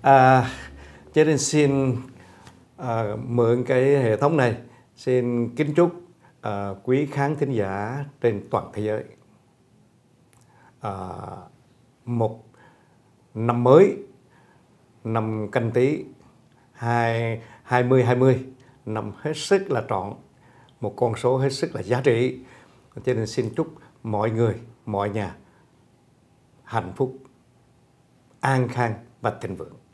À, cho nên xin mượn cái hệ thống này, xin kính chúc quý khán thính giả trên toàn thế giới một năm mới, năm Canh Tý 2020, năm hết sức là trọn, một con số hết sức là giá trị. Cho nên xin chúc mọi người, mọi nhà hạnh phúc, an khang và thịnh vượng.